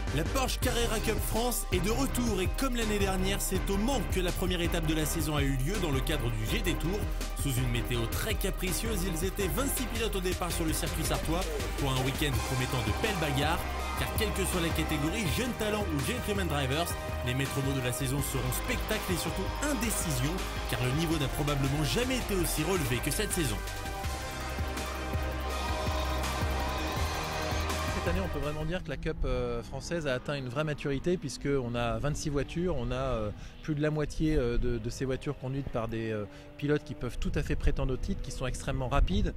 La Porsche Carrera Cup France est de retour et comme l'année dernière, c'est au Mans que la première étape de la saison a eu lieu dans le cadre du GT Tour. Sous une météo très capricieuse, ils étaient 26 pilotes au départ sur le circuit sartois pour un week-end promettant de belles bagarres. Car quelle que soit la catégorie, jeunes talents ou gentleman drivers, les maîtres mots de la saison seront spectacle et surtout indécision, car le niveau n'a probablement jamais été aussi relevé que cette saison. Cette année, on peut vraiment dire que la Cup française a atteint une vraie maturité puisqu'on a 26 voitures, on a plus de la moitié de ces voitures conduites par des pilotes qui peuvent tout à fait prétendre au titre, qui sont extrêmement rapides.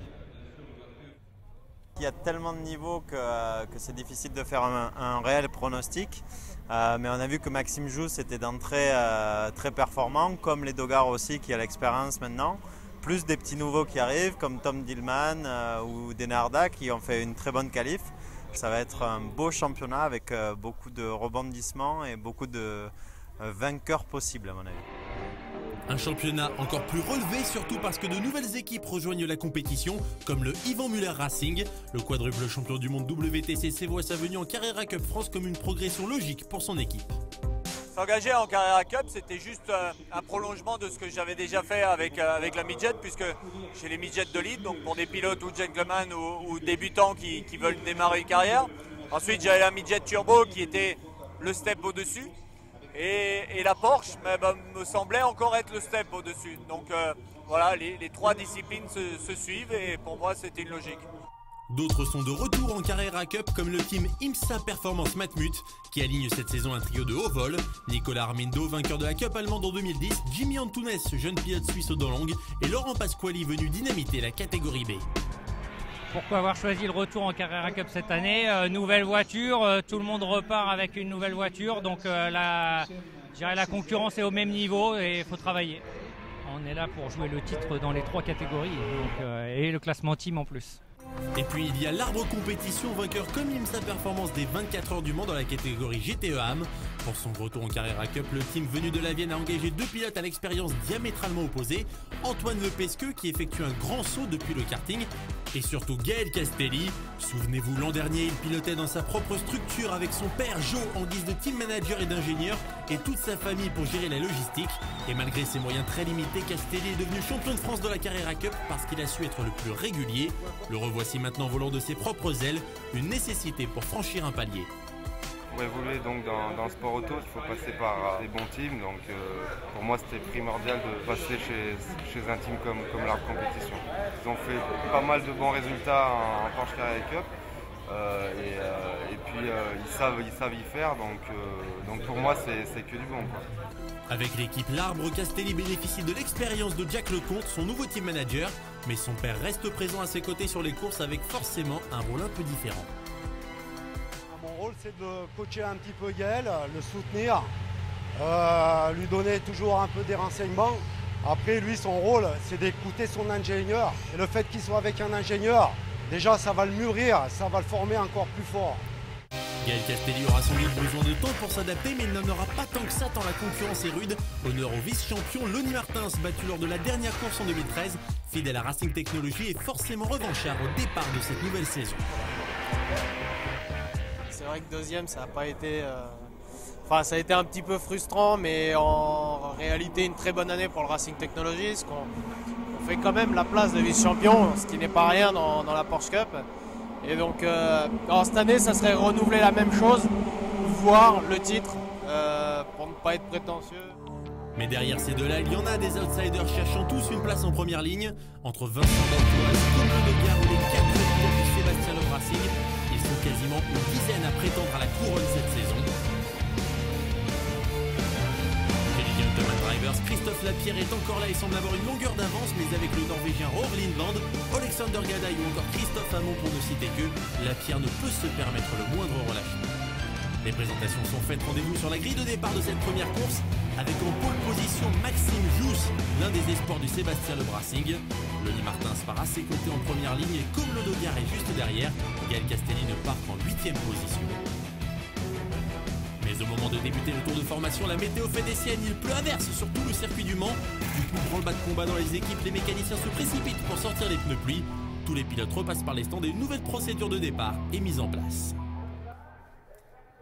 Il y a tellement de niveaux que c'est difficile de faire un réel pronostic. Mais on a vu que Maxime Jousse était d'entrée très performant, comme les Dogard aussi qui a l'expérience maintenant. Plus des petits nouveaux qui arrivent, comme Tom Dillman ou Denarda qui ont fait une très bonne qualif. Ça va être un beau championnat avec beaucoup de rebondissements et beaucoup de vainqueurs possibles à mon avis. Un championnat encore plus relevé, surtout parce que de nouvelles équipes rejoignent la compétition, comme le Yvan Muller Racing. Le quadruple champion du monde WTCC voit sa venue en Carrera Cup France comme une progression logique pour son équipe. S'engager en Carrera Cup, c'était juste un prolongement de ce que j'avais déjà fait avec la midget, puisque j'ai les midgets de lead, donc pour des pilotes ou gentlemen ou débutants qui veulent démarrer une carrière. Ensuite, j'avais la midget turbo qui était le step au-dessus. Et la Porsche me semblait encore être le step au-dessus. Donc voilà, les trois disciplines se suivent et pour moi c'était une logique. D'autres sont de retour en Carrera Cup comme le team IMSA Performance Matmut qui aligne cette saison un trio de haut vol. Nicolas Armindo, vainqueur de la Cup allemande en 2010, Jimmy Antunes, jeune pilote suisse aux dents longues et Laurent Pasquali venu dynamiter la catégorie B. Pourquoi avoir choisi le retour en Carrera Cup cette année? Nouvelle voiture, tout le monde repart avec une nouvelle voiture, donc je dirais la concurrence est au même niveau et il faut travailler. On est là pour jouer le titre dans les trois catégories et le classement team en plus. Et puis il y a l'arbre compétition, vainqueur comme IMSA Performance des 24 heures du Mans dans la catégorie GTE AM. Pour son retour en Carrera Cup, le team venu de la Vienne a engagé deux pilotes à l'expérience diamétralement opposée. Antoine Lepesqueux qui effectue un grand saut depuis le karting et surtout Gaël Castelli. Souvenez-vous, l'an dernier, il pilotait dans sa propre structure avec son père Joe en guise de team manager et d'ingénieur et toute sa famille pour gérer la logistique. Et malgré ses moyens très limités, Castelli est devenu champion de France de la Carrera Cup parce qu'il a su être le plus régulier. Le revoici maintenant volant de ses propres ailes, une nécessité pour franchir un palier. Pour évoluer donc dans le sport auto, il faut passer par des bons teams. Donc pour moi, c'était primordial de passer chez un team comme l'Arbre Compétition. Ils ont fait pas mal de bons résultats en Porsche Carrera Cup. Et puis ils savent y faire. Donc pour moi, c'est que du bon, quoi. Avec l'équipe L'Arbre, Castelli bénéficie de l'expérience de Jack Lecomte, son nouveau team manager. Mais son père reste présent à ses côtés sur les courses avec forcément un rôle un peu différent. Mon rôle, c'est de coacher un petit peu Gaël, le soutenir, lui donner toujours un peu des renseignements. Après, lui, son rôle, c'est d'écouter son ingénieur. Et le fait qu'il soit avec un ingénieur, déjà, ça va le mûrir, ça va le former encore plus fort. Gaël Castelli aura sans doute besoin de temps pour s'adapter, mais il n'en aura pas tant que ça tant la concurrence est rude. Honneur au vice-champion Lonnie Martins, battu lors de la dernière course en 2013. Fidèle à Racing Technologies et forcément revanchard au départ de cette nouvelle saison. C'est vrai que deuxième, ça n'a pas été... ça a été un petit peu frustrant, mais en réalité une très bonne année pour le Racing Technologies. On fait quand même la place de vice-champion, ce qui n'est pas rien dans la Porsche Cup. Et donc cette année, ça serait renouveler la même chose, voire le titre, pour ne pas être prétentieux. Mais derrière ces deux-là, il y en a des outsiders cherchant tous une place en première ligne. Entre Vincent Dantoise, Tom Ledogard ou les 4 pilotes du Sébastien Loeb Racing, ils sont quasiment une dizaine à prétendre à la couronne cette saison. Chez les Gentleman Drivers, Christophe Lapierre est encore là et semble avoir une longueur d'avance, mais avec le Norvégien Roar Lindland, Alexander Gadaï ou encore Christophe Hamon pour ne citer que, Lapierre ne peut se permettre le moindre relâchement. Les présentations sont faites, rendez-vous sur la grille de départ de cette première course, avec en pole position Maxime Jousse, l'un des espoirs du Sébastien Loeb Racing. Lonnie Martins part à ses côtés en première ligne et comme Ledogard est juste derrière, Gaël Castelli ne part qu'en 8e position. Mais au moment de débuter le tour de formation, la météo fait des siennes, il pleut à verse sur tout le circuit du Mans. Du coup, branle-bas de combat dans les équipes, les mécaniciens se précipitent pour sortir les pneus pluie. Tous les pilotes repassent par les stands et une nouvelle procédure de départ est mise en place.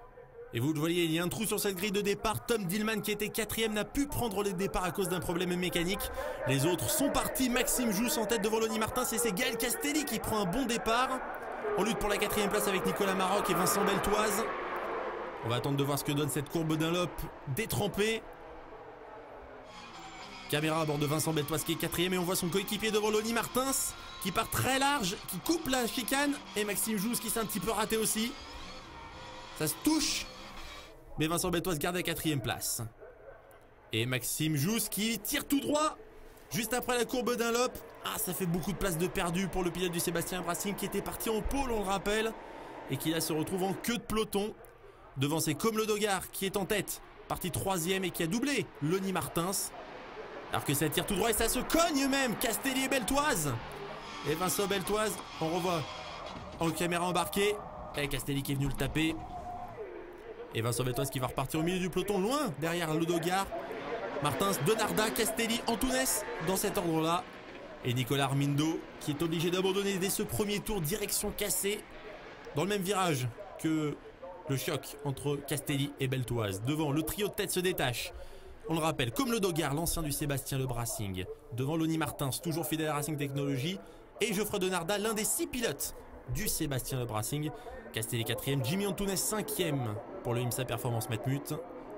Et vous le voyez, il y a un trou sur cette grille de départ. Tom Dillman, qui était 4e, n'a pu prendre le départ à cause d'un problème mécanique. Les autres sont partis. Maxime Jousse en tête devant Lonnie Martins et c'est Gaël Castelli qui prend un bon départ. On lutte pour la 4e place avec Nicolas Maroc et Vincent Beltoise. On va attendre de voir ce que donne cette courbe Dunlop détrempée. Caméra à bord de Vincent Beltoise qui est 4e et on voit son coéquipier devant Lonnie Martins qui part très large, qui coupe la chicane et Maxime Jousse qui s'est un petit peu raté aussi. Ça se touche. Mais Vincent Beltoise garde la 4e place. Et Maxime Jousse qui tire tout droit juste après la courbe Dunlop. Ah, ça fait beaucoup de place de perdu pour le pilote du Sébastien Brasing qui était parti en pôle, on le rappelle. Et qui là se retrouve en queue de peloton. Devant c'est Comme le Dogard qui est en tête, parti 3e et qui a doublé Lonnie Martins. Alors que ça tire tout droit et ça se cogne même. Castelli et Beltoise. Et Vincent Beltoise, on revoit en caméra embarquée. Et Castelli qui est venu le taper. Et Vincent Beltoise qui va repartir au milieu du peloton, loin derrière le Dogard. Martins, Donarda, Castelli, Antunes dans cet ordre-là. Et Nicolas Armindo qui est obligé d'abandonner dès ce premier tour, direction cassée. Dans le même virage que le choc entre Castelli et Beltoise. Devant, le trio de tête se détache. On le rappelle, Comme le Dogard, l'ancien du Sébastien Le Brasing. Devant Lonnie Martins, toujours fidèle à Racing Technologies. Et Geoffrey Donarda, l'un des 6 pilotes du Sébastien Le Brasing. Castelli 4e, Jimmy Antunes 5e pour le IMSA Performance Matmut.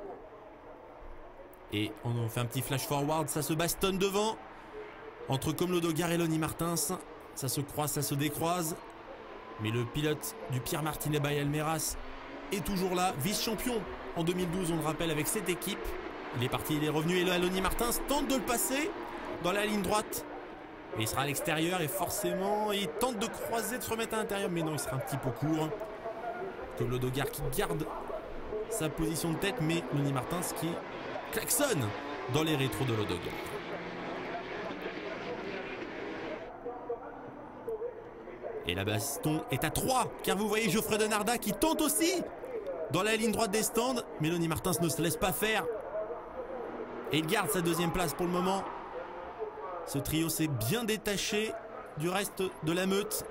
Et on fait un petit flash forward, ça se bastonne devant. Entre Comme le Dogard et Lonnie Martins. Ça se croise, ça se décroise. Mais le pilote du Pierre Martinet by Almeras est toujours là, vice-champion en 2012, on le rappelle, avec cette équipe. Il est parti, il est revenu et là, Lonnie Martins tente de le passer dans la ligne droite. Mais il sera à l'extérieur et forcément, il tente de croiser, de se remettre à l'intérieur. Mais non, il sera un petit peu court. Comme le Dogard qui garde sa position de tête, mais Lonnie Martins qui klaxonne dans les rétros de l'Odogard. Et la baston est à 3, car vous voyez Geoffrey Donarda qui tente aussi dans la ligne droite des stands. Mais Lonnie Martins ne se laisse pas faire. Et il garde sa 2e place pour le moment. Ce trio s'est bien détaché du reste de la meute.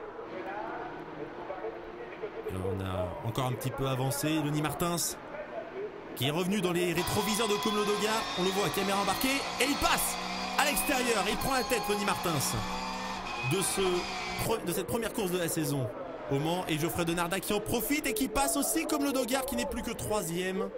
Et on a encore un petit peu avancé. Lonnie Martins qui est revenu dans les rétroviseurs de Comme le Dogard. On le voit, caméra embarquée. Et il passe à l'extérieur. Il prend la tête, Lonnie Martins, de cette première course de la saison au Mans. Et Geoffrey Donarda qui en profite et qui passe aussi Comme le Dogard qui n'est plus que 3e.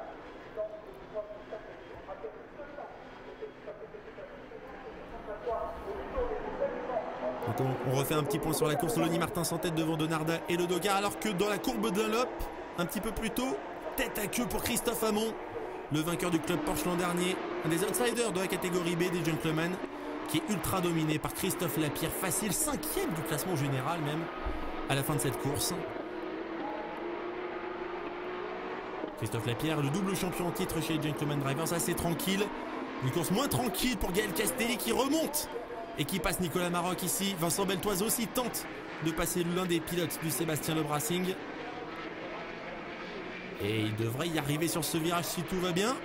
Donc on refait un petit point sur la course. Lonnie Martins en tête devant Donarda et le Dogard, alors que dans la courbe Dunlop, un petit peu plus tôt, tête à queue pour Christophe Hamon, le vainqueur du club Porsche l'an dernier, un des outsiders de la catégorie B des gentlemen, qui est ultra dominé par Christophe Lapierre, facile 5e du classement général même à la fin de cette course. Christophe Lapierre, le double champion en titre chez les Gentleman Drivers, assez tranquille. Une course moins tranquille pour Gaël Castelli qui remonte et qui passe Nicolas Maroc ici. Vincent Beltoise aussi tente de passer l'un des pilotes du Sébastien Le Brasing. Et il devrait y arriver sur ce virage si tout va bien.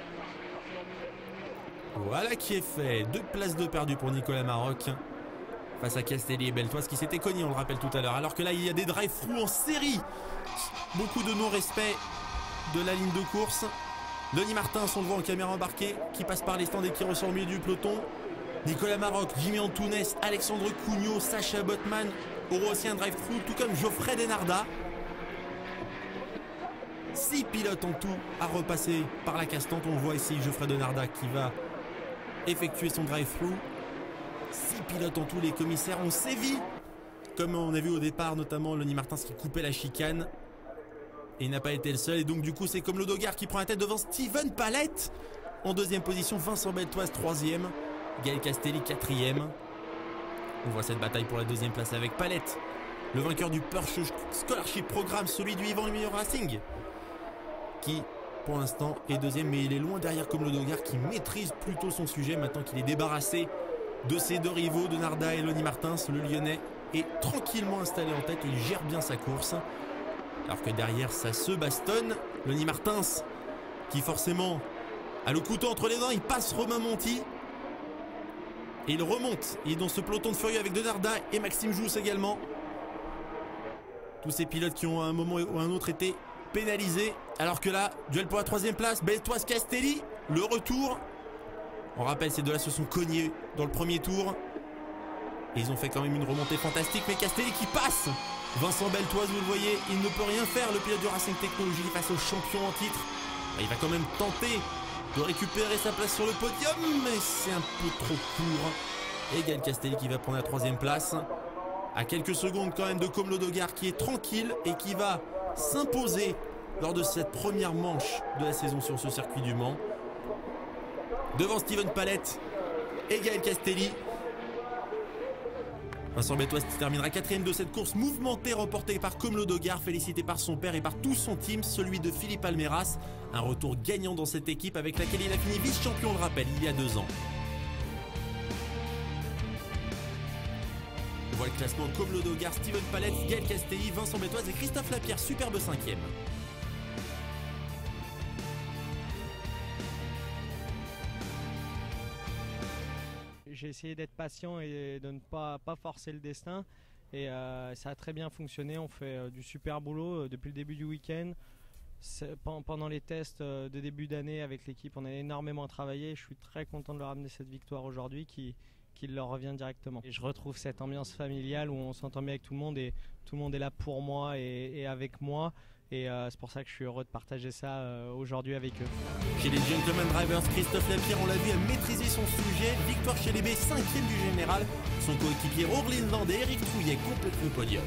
Voilà qui est fait. 2 places de perdu pour Nicolas Maroc face à Castelli et Beltoise qui s'étaient cognés, on le rappelle tout à l'heure. Alors que là, il y a des drive-through en série. Beaucoup de non-respect de la ligne de course. Lonnie Martins, on le voit en caméra embarquée, qui passe par les stands et qui ressort au milieu du peloton. Nicolas Maroc, Jimmy Antunes, Alexandre Cugnot, Sacha Botman auront aussi un drive-through, tout comme Geoffrey Donarda. 6 pilotes en tout à repasser par la castante. On voit ici Geoffrey Donarda qui va effectuer son drive-through. 6 pilotes en tout, les commissaires ont sévi. Comme on a vu au départ, notamment Lonnie Martins qui coupait la chicane. Et il n'a pas été le seul. Et donc du coup, c'est Comme le Dogard qui prend la tête devant Steven Palette. En 2e position, Vincent Beltoise 3e. Gaël Castelli 4e. On voit cette bataille pour la 2e place avec Palette, le vainqueur du Porsche Scholarship Programme, celui du Yvan Lumière Racing, qui pour l'instant est 2e, mais il est loin derrière Comme le Dogard qui maîtrise plutôt son sujet maintenant qu'il est débarrassé de ses 2 rivaux, Donarda et Lonnie Martins. Le Lyonnais est tranquillement installé en tête et il gère bien sa course. Alors que derrière ça se bastonne. Lonnie Martins qui forcément a le couteau entre les dents, il passe Romain Monti. Et il remonte, il est dans ce peloton de furieux avec Donarda et Maxime Jousse également. Tous ces pilotes qui ont à un moment ou à un autre été pénalisé. Alors que là, duel pour la 3e place, Beltoise Castelli, le retour. On rappelle, ces deux-là se sont cognés dans le premier tour. Et ils ont fait quand même une remontée fantastique, mais Castelli qui passe. Vincent Beltoise, vous le voyez, il ne peut rien faire, le pilote du Racing Technologies face au champion en titre. Il va quand même tenter de récupérer sa place sur le podium, mais c'est un peu trop court. Et Gaël Castelli qui va prendre la 3e place. À quelques secondes quand même de Côme Lodogard qui est tranquille et qui va s'imposer lors de cette première manche de la saison sur ce circuit du Mans. Devant Steven Palette et Gaël Castelli. Vincent Beltoise qui terminera 4e de cette course mouvementée remportée par Côme Lodogard, félicité par son père et par tout son team, celui de Philippe Almeras. Un retour gagnant dans cette équipe avec laquelle il a fini vice-champion, on le rappelle, il y a 2 ans. On voit le classement de Côme Lodogard, Steven Palette, Gaël Castelli, Vincent Beltoise et Christophe Lapierre, superbe 5e. J'ai essayé d'être patient et de ne pas forcer le destin. Et ça a très bien fonctionné. On fait du super boulot depuis le début du week-end. Pendant les tests de début d'année avec l'équipe, on a énormément travaillé. Je suis très content de leur amener cette victoire aujourd'hui qui leur revient directement. Et je retrouve cette ambiance familiale où on s'entend bien avec tout le monde et tout le monde est là pour moi et avec moi. Et c'est pour ça que je suis heureux de partager ça aujourd'hui avec eux. Chez les Gentleman Drivers, Christophe Lapierre, on l'a vu, a maîtrisé son sujet. Victoire chez les B, 5e du général. Son coéquipier Orlin Land et Eric Trouillet complètent le podium.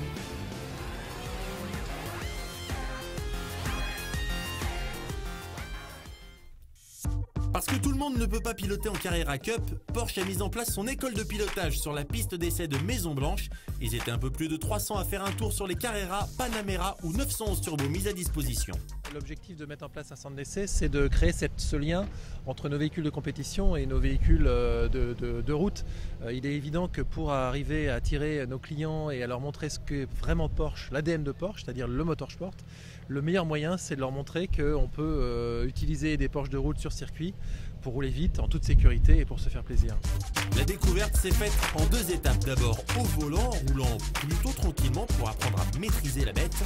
Parce que tout le monde ne peut pas piloter en Carrera Cup, Porsche a mis en place son école de pilotage sur la piste d'essai de Maison Blanche. Ils étaient un peu plus de 300 à faire un tour sur les Carrera, Panamera ou 911 Turbo mis à disposition. L'objectif de mettre en place un centre d'essai, c'est de créer ce lien entre nos véhicules de compétition et nos véhicules de route. Il est évident que pour arriver à attirer nos clients et à leur montrer ce qu'est vraiment Porsche, l'ADN de Porsche, c'est-à-dire le motorsport, le meilleur moyen, c'est de leur montrer qu'on peut utiliser des Porsche de route sur circuit pour rouler vite, en toute sécurité et pour se faire plaisir. La découverte s'est faite en 2 étapes. D'abord au volant, en roulant plutôt tranquillement pour apprendre à maîtriser la bête.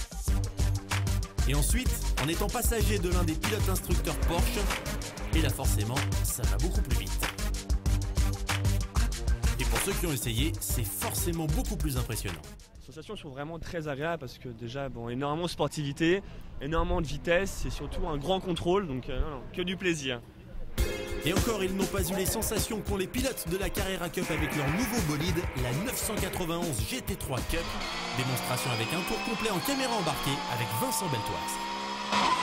Et ensuite, en étant passager de l'un des pilotes instructeurs Porsche. Et là forcément, ça va beaucoup plus vite. Et pour ceux qui ont essayé, c'est forcément beaucoup plus impressionnant. Les sensations sont vraiment très agréables parce que déjà, énormément de sportivité, énormément de vitesse et surtout un grand contrôle, donc que du plaisir. Et encore, ils n'ont pas eu les sensations qu'ont les pilotes de la Carrera Cup avec leur nouveau bolide, la 991 GT3 Cup. Démonstration avec un tour complet en caméra embarquée avec Vincent Beltoise.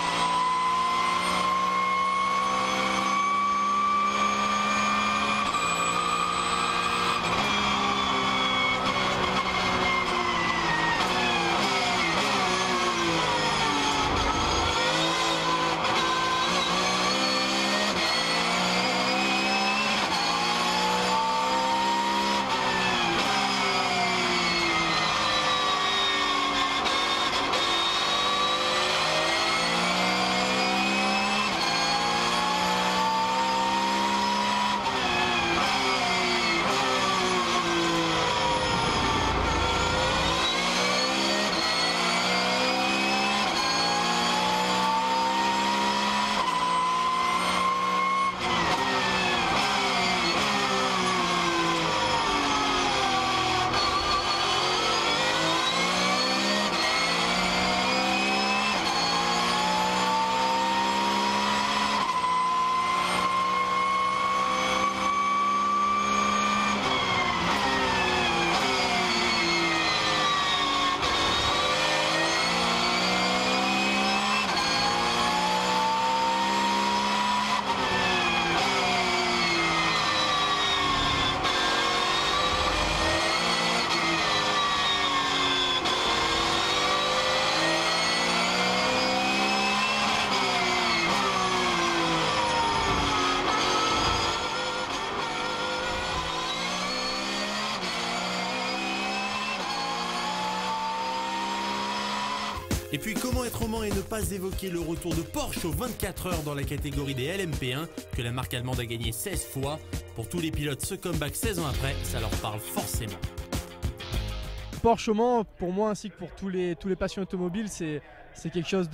Et puis comment être au Mans et ne pas évoquer le retour de Porsche aux 24 heures dans la catégorie des LMP1 que la marque allemande a gagné 16 fois. Pour tous les pilotes, ce comeback 16 ans après, ça leur parle forcément. Porsche au Mans, pour moi ainsi que pour tous les passionnés automobiles, c'est c'est quelque chose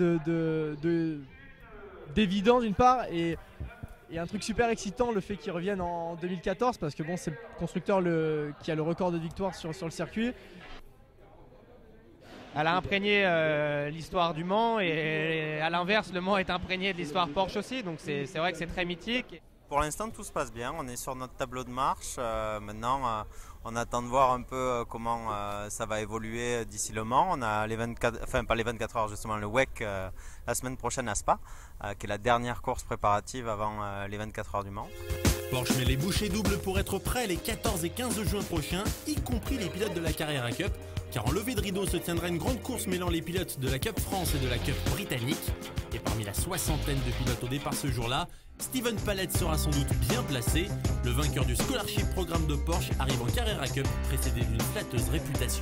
d'évident d'une part, et un truc super excitant, le fait qu'il revienne en 2014, parce que bon, c'est le constructeur qui a le record de victoire sur le circuit. Elle a imprégné l'histoire du Mans, et à l'inverse, le Mans est imprégné de l'histoire Porsche aussi, donc c'est vrai que c'est très mythique. Pour l'instant, tout se passe bien, on est sur notre tableau de marche. Maintenant, on attend de voir un peu comment ça va évoluer d'ici le Mans. On a les 24, enfin pas les 24 heures justement, le WEC la semaine prochaine à Spa, qui est la dernière course préparative avant les 24 heures du Mans. Porsche met les bouchées doubles pour être prêt les 14 et 15 juin prochains, y compris les pilotes de la Carrera Cup, car en levée de rideau se tiendra une grande course mêlant les pilotes de la Cup France et de la Cup britannique. Et parmi la soixantaine de pilotes au départ ce jour-là, Steven Pallet sera sans doute bien placé. Le vainqueur du Scholarship programme de Porsche arrive en Carrera Cup, précédé d'une flatteuse réputation.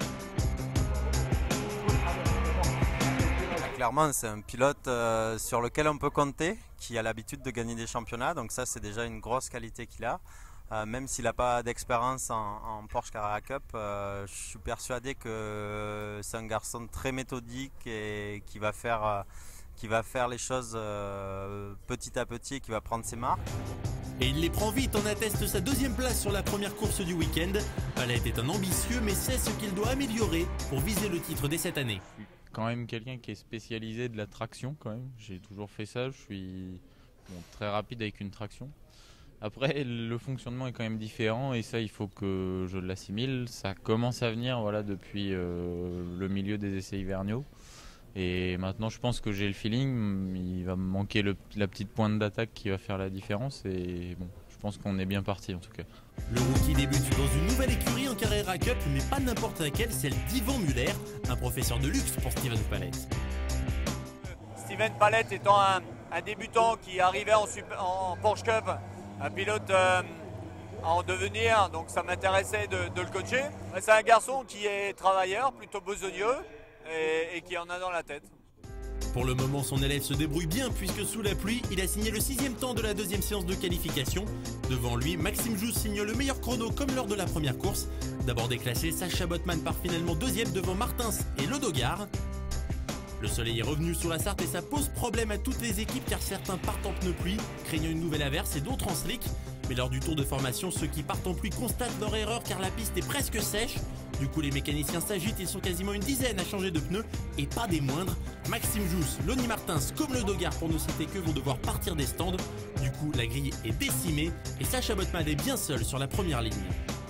Clairement, c'est un pilote sur lequel on peut compter, qui a l'habitude de gagner des championnats, donc ça c'est déjà une grosse qualité qu'il a. Même s'il n'a pas d'expérience en Porsche Carrera Cup, je suis persuadé que c'est un garçon très méthodique et qui va faire les choses petit à petit et qui va prendre ses marques. Et il les prend vite, en atteste sa deuxième place sur la première course du week-end. Pallet est un ambitieux, mais sait ce qu'il doit améliorer pour viser le titre dès cette année. Quand même quelqu'un qui est spécialisé de la traction quand même. J'ai toujours fait ça, je suis très rapide avec une traction. Après, le fonctionnement est quand même différent et ça, il faut que je l'assimile. Ça commence à venir depuis le milieu des essais hivernaux. Et maintenant, je pense que j'ai le feeling. Il va me manquer la petite pointe d'attaque qui va faire la différence. Et bon, je pense qu'on est bien parti en tout cas. Le rookie débute dans une nouvelle écurie en Carrera Cup, mais pas n'importe laquelle, celle d'Ivan Muller, un professeur de luxe pour Steven Pallet. Steven Pallet étant un débutant qui arrivait en Porsche Cup, un pilote en devenir, donc ça m'intéressait de le coacher. C'est un garçon qui est travailleur, plutôt besogneux et qui en a dans la tête. Pour le moment, son élève se débrouille bien puisque sous la pluie, il a signé le 6e temps de la deuxième séance de qualification. Devant lui, Maxime Jousse signe le meilleur chrono comme lors de la première course. D'abord déclassé, Sacha Botman part finalement 2e devant Martins et Ledogar. Le soleil est revenu sur la Sarthe et ça pose problème à toutes les équipes car certains partent en pneus pluie, craignant une nouvelle averse et d'autres en slick. Mais lors du tour de formation, ceux qui partent en pluie constatent leur erreur car la piste est presque sèche. Du coup, les mécaniciens s'agitent, ils sont quasiment une dizaine à changer de pneus et pas des moindres. Maxime Jousse, Lonnie Martins comme Ledogar pour ne citer que vont devoir partir des stands. Du coup, la grille est décimée et Sacha Botman est bien seul sur la première ligne.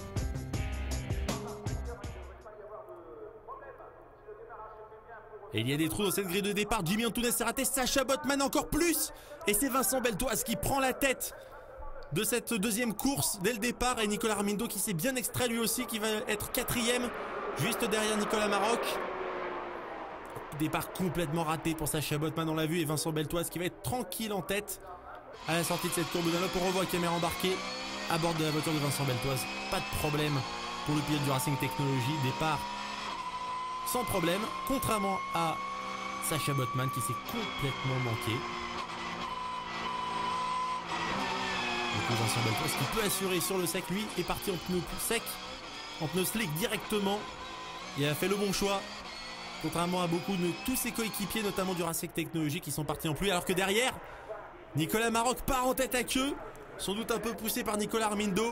Et il y a des trous dans cette grille de départ. Jimmy Antunes s'est raté, Sacha Botman encore plus. Et c'est Vincent Beltoise qui prend la tête de cette deuxième course dès le départ. Et Nicolas Armindo qui s'est bien extrait lui aussi, qui va être 4e, juste derrière Nicolas Maroc. Départ complètement raté pour Sacha Botman, on l'a vu. Et Vincent Beltoise qui va être tranquille en tête à la sortie de cette courbe d'Allop. On revoit la caméra embarquée à bord de la voiture de Vincent Beltoise. Pas de problème pour le pilote du Racing Technology. Départ sans problème, contrairement à Sacha Botman qui s'est complètement manqué. Du coup, Vincent Beltoise qui peut assurer sur le sec, lui est parti en pneu sec, en pneu slick directement. Il a fait le bon choix, contrairement à beaucoup de tous ses coéquipiers, notamment du Racing Technology qui sont partis en pluie. Alors que derrière, Nicolas Maroc part en tête à queue, sans doute un peu poussé par Nicolas Armindo.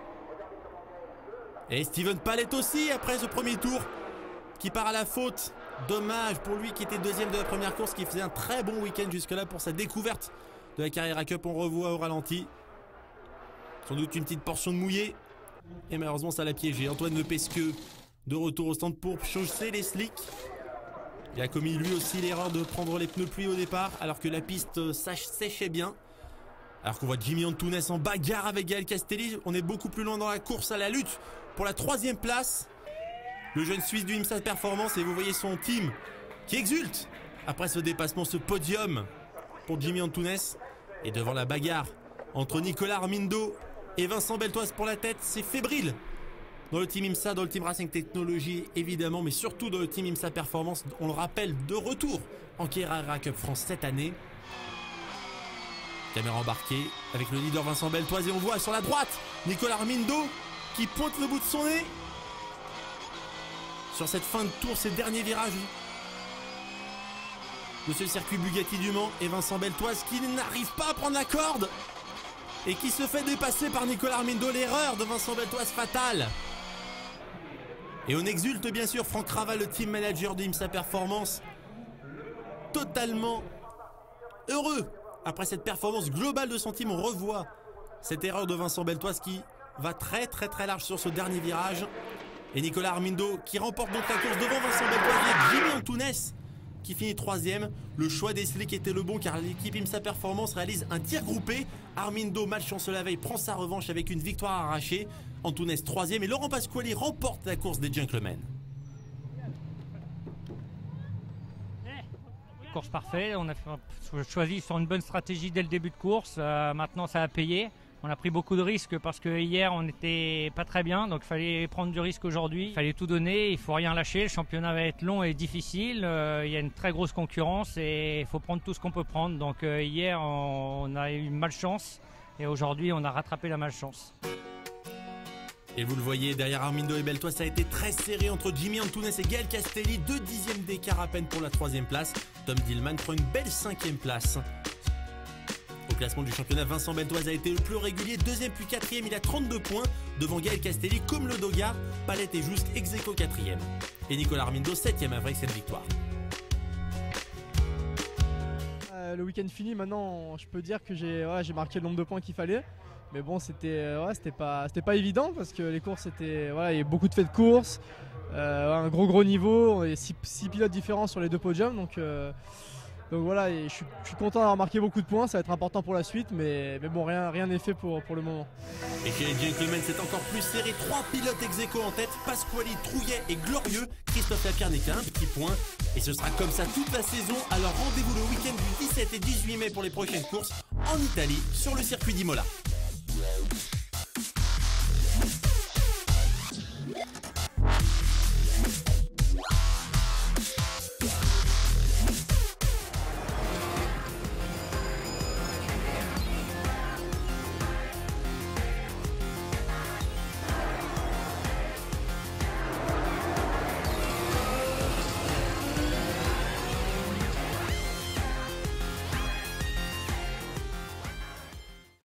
Et Steven Pallet aussi après ce premier tour, qui part à la faute. Dommage pour lui qui était 2e de la première course, qui faisait un très bon week-end jusque-là pour sa découverte de la Carrera Cup. On revoit au ralenti. Sans doute une petite portion de mouillé. Et malheureusement ça l'a piégé. Antoine Lepesqueux de retour au stand pour chausser les slicks. Il a commis lui aussi l'erreur de prendre les pneus pluie au départ, alors que la piste séchait bien. Alors qu'on voit Jimmy Antunes en bagarre avec Gaël Castelli. On est beaucoup plus loin dans la course à la lutte pour la 3e place. Le jeune Suisse du IMSA Performance, et vous voyez son team qui exulte après ce dépassement, ce podium pour Jimmy Antunes. Et devant la bagarre entre Nicolas Armindo et Vincent Beltoise pour la tête, c'est fébrile dans le team IMSA, dans le team Racing Technology évidemment, mais surtout dans le team IMSA Performance. On le rappelle, de retour en Carrera Cup France cette année. Caméra embarquée avec le leader Vincent Beltoise et on voit sur la droite Nicolas Armindo qui pointe le bout de son nez sur cette fin de tour, ces derniers virages. de ce circuit Bugatti du Mans et Vincent Beltoise qui n'arrive pas à prendre la corde et qui se fait dépasser par Nicolas Armindo. L'erreur de Vincent Beltoise fatale. Et on exulte bien sûr Franck Raval, le team manager d'IMSA Performance, totalement heureux. Après cette performance globale de son team, on revoit cette erreur de Vincent Beltoise qui va très large sur ce dernier virage. Et Nicolas Armindo qui remporte donc la course devant Vincent Beltoise et Jimmy Antunes qui finit 3e. Le choix des slicks était le bon car l'équipe IMSA Performance réalise un tir groupé. Armindo, malchanceux la veille, prend sa revanche avec une victoire arrachée. Antunes 3e et Laurent Pasquali remporte la course des Gentlemen. Course parfaite, on a choisi sur une bonne stratégie dès le début de course. Maintenant ça a payé. On a pris beaucoup de risques parce que hier on n'était pas très bien, donc il fallait prendre du risque aujourd'hui. Il fallait tout donner, il ne faut rien lâcher. Le championnat va être long et difficile. Il y a une très grosse concurrence et il faut prendre tout ce qu'on peut prendre. Donc hier on a eu une malchance et aujourd'hui on a rattrapé la malchance. Et vous le voyez, derrière Armindo et Beltoise, ça a été très serré entre Jimmy Antunes et Gaël Castelli. 2 dixièmes d'écart à peine pour la 3e place. Tom Dillman prend une belle 5e place. Au classement du championnat, Vincent Beltoise a été le plus régulier, 2e puis 4e, il a 32 points devant Gaël Castelli comme le Doga. Palette et Juste ex aequo 4e. Et Nicolas Armindo 7e avec cette victoire. Le week-end fini, maintenant je peux dire que j'ai marqué le nombre de points qu'il fallait. Mais bon, c'était pas évident parce que les courses il y a beaucoup de faits de course, un gros niveau, on est 6 pilotes différents sur les 2 podiums, donc voilà, et je suis content d'avoir marqué beaucoup de points, ça va être important pour la suite, mais bon, rien n'est fait pour le moment. Et chez les Gentlemen, c'est encore plus serré, 3 pilotes ex aequo en tête, Pasquali, Trouillet et Glorieux. Christophe Lapierre n'est qu'à un petit point, et ce sera comme ça toute la saison. Alors rendez-vous le week-end du 17 et 18 mai pour les prochaines courses en Italie sur le circuit d'Imola.